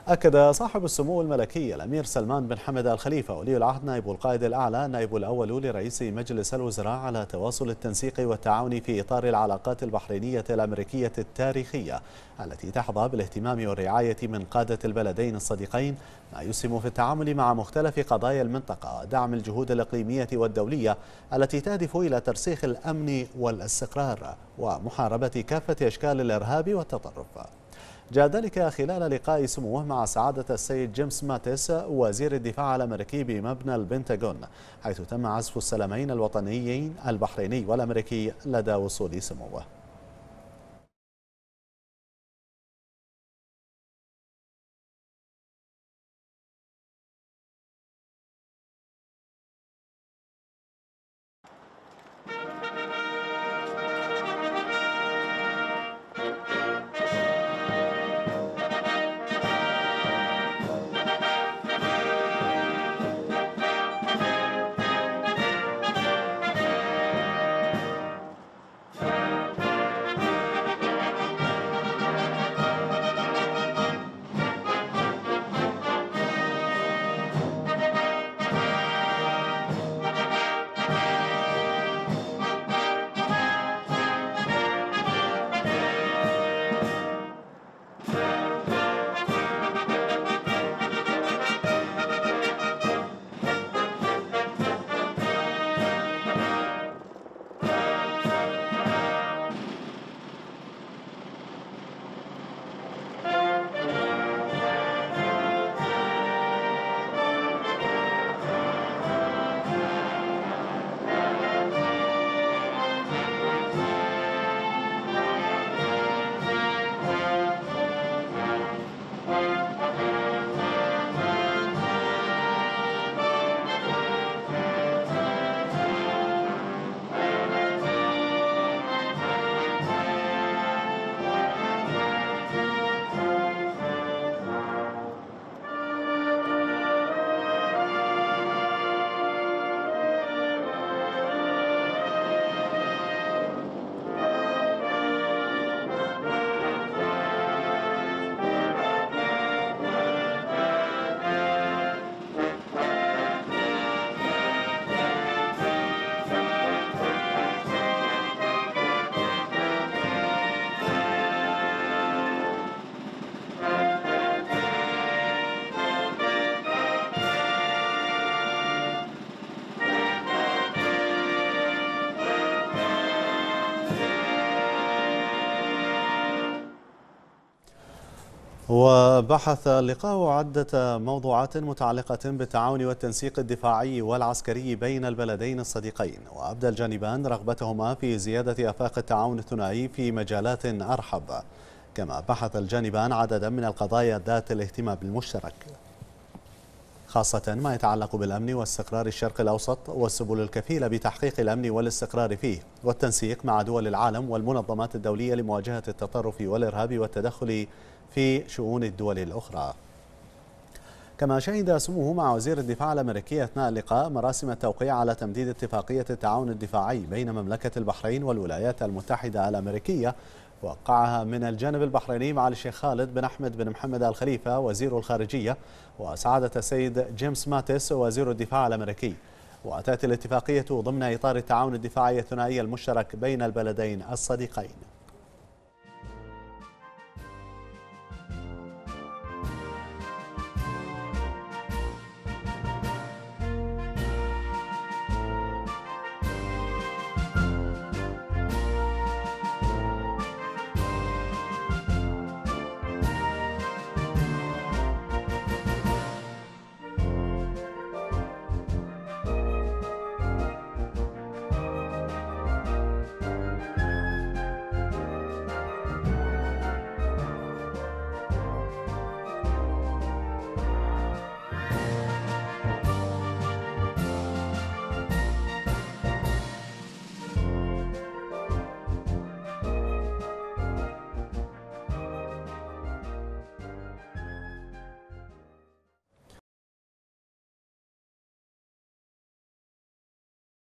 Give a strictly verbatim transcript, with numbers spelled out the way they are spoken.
أكد صاحب السمو الملكي الأمير سلمان بن حمد آل خليفة ولي العهد نائب القائد الأعلى نائب الأول لرئيس مجلس الوزراء على تواصل التنسيق والتعاون في إطار العلاقات البحرينية الأمريكية التاريخية التي تحظى بالاهتمام والرعاية من قادة البلدين الصديقين، ما يسهم في التعامل مع مختلف قضايا المنطقة ودعم الجهود الإقليمية والدولية التي تهدف إلى ترسيخ الأمن والاستقرار ومحاربة كافة أشكال الإرهاب والتطرف. جاء ذلك خلال لقاء سموه مع سعادة السيد جيمس ماتيس وزير الدفاع الأمريكي بمبنى البنتاغون، حيث تم عزف السلامين الوطنيين البحريني والأمريكي لدى وصول سموه. وبحث اللقاء عدة موضوعات متعلقة بالتعاون والتنسيق الدفاعي والعسكري بين البلدين الصديقين، وأبدى الجانبان رغبتهما في زيادة آفاق التعاون الثنائي في مجالات أرحب. كما بحث الجانبان عددا من القضايا ذات الاهتمام المشترك، خاصة ما يتعلق بالأمن واستقرار الشرق الأوسط والسبل الكفيلة بتحقيق الأمن والاستقرار فيه، والتنسيق مع دول العالم والمنظمات الدولية لمواجهة التطرف والإرهاب والتدخل في شؤون الدول الأخرى. كما شهد سموه مع وزير الدفاع الأمريكي أثناء اللقاء مراسم التوقيع على تمديد اتفاقية التعاون الدفاعي بين مملكة البحرين والولايات المتحدة الأمريكية، وقعها من الجانب البحريني معالي الشيخ خالد بن أحمد بن محمد آل خليفة وزير الخارجية، وسعادة السيد جيمس ماتيس وزير الدفاع الأمريكي. وتأتي الاتفاقية ضمن إطار التعاون الدفاعي الثنائي المشترك بين البلدين الصديقين.